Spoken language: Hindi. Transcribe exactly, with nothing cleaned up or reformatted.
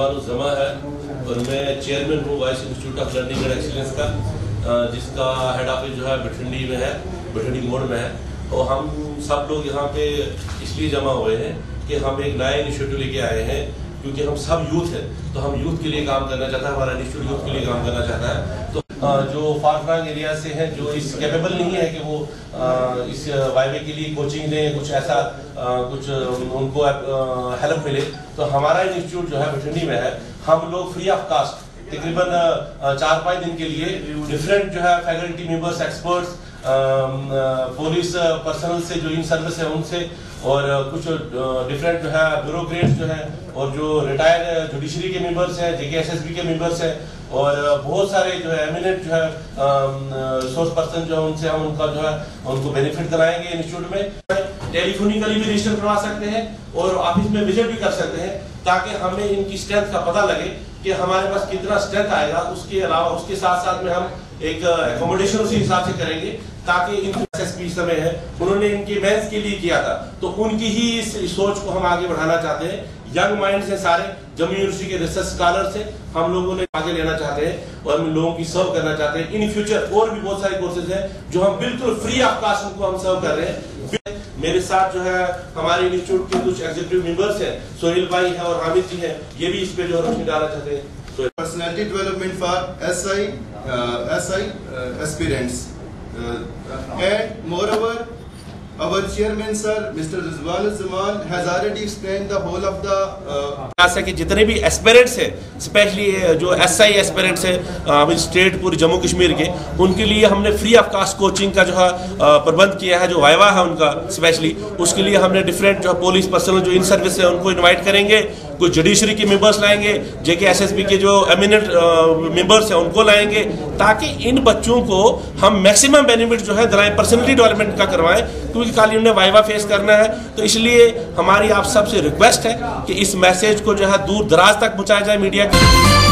जमा है और मैं चेयरमैन हूँ vice institute of learning and excellence का, जिसका हेड ऑफिस जो है भटिंडी में है, भटिंडी मोड़ में है। और हम सब लोग यहाँ पे इसलिए जमा हुए हैं कि हम एक नया इनिशिएटिव लेके आए हैं, क्योंकि हम सब यूथ हैं, तो हम यूथ के लिए काम करना चाहता है, हमारा इंस्टीट्यूट यूथ के लिए काम करना चाहता है। तो जो फार फ्लंग एरिया से हैं, जो इस कैपेबल नहीं है कि वो इस वाईवे के लिए कोचिंग दें, कुछ ऐसा कुछ उनको हेल्प मिले, तो हमारा इंस्टीट्यूट जो है भटिंडी में है, हम लोग फ्री ऑफ कास्ट तकरीबन चार पाँच दिन के लिए डिफरेंट जो है faculty members, experts, police personnel से जो इन सर्विस है उनसे, और कुछ डिफरेंट जो है ब्यूरोक्रेट्स जो है, और जो रिटायर्ड जुडिशरी के मेंबर्स हैं, जेके एसएसबी के मेंबर्स हैं, और बहुत सारे जो है एमिनेंट जो है रिसोर्स पर्सन जो है, उनसे हम उनका जो है उनको बेनिफिट कराएंगे। इंस्टीट्यूट में टेलीफोनिकली भी रजिस्टर करवा सकते हैं और ऑफिस में विजिट भी कर सकते हैं, ताकि हमें इनकी स्ट्रेंथ का पता लगे कि हमारे पास कितना स्ट्रेंथ आएगा। उसके अलावा उसके साथ साथ में हम एक एकोमोडेशन उसी हिसाब से करेंगे, ताकि इनकी एसएसपी समय है उन्होंने इनके मेंस के लिए किया था, तो उनकी ही इस सोच को हम आगे बढ़ाना चाहते हैं। यंग माइंड से सारे जम्मू यूनिवर्सिटी के रिसर्च स्कॉलर से हम लोगों ने आगे लेना चाहते हैं और हम लोगों की सर्व करना चाहते हैं। इन फ्यूचर और भी बहुत सारे कोर्सेज हैं जो हम बिल्कुल फ्री ऑफ कास्ट उनको हम सर्व कर रहे हैं। मेरे साथ जो है हमारे इंस्टीट्यूट के कुछ एग्जीक्यूटिव मेंबर्स हैं, सोहेल भाई है और हामिद जी हैं, ये भी इस पे जो रोशनी डालना चाहते हैं। Personality development for S I, uh, S I uh, aspirants, uh, and moreover, our chairman sir, Mister Rizwan Zaman, has already explained the whole of the. ऐसा कि जितने भी एस्पिरेंट्स हैं, स्पेशली जो एस आई एस्पिरेंट्स हैं स्टेट पूरी जम्मू कश्मीर के, उनके लिए हमने फ्री ऑफ कास्ट कोचिंग का जो है प्रबंध किया है। जो वाइवा है उनका स्पेशली, उसके लिए हमने डिफरेंट जो पुलिस पर्सनल जो इन सर्विस है उनको इनवाइट करेंगे, कुछ जुडिशरी के मेंबर्स लाएंगे, जेके एसएसबी के जो एमिनेंट मेंबर्स हैं उनको लाएंगे, ताकि इन बच्चों को हम मैक्सिमम बेनिफिट जो है दिलाएं, पर्सनलिटी डेवलपमेंट का करवाएं, क्योंकि खाली उन्हें वाइवा फेस करना है। तो इसलिए हमारी आप सबसे रिक्वेस्ट है कि इस मैसेज को जो है दूर दराज तक पहुंचाया जाए मीडिया के।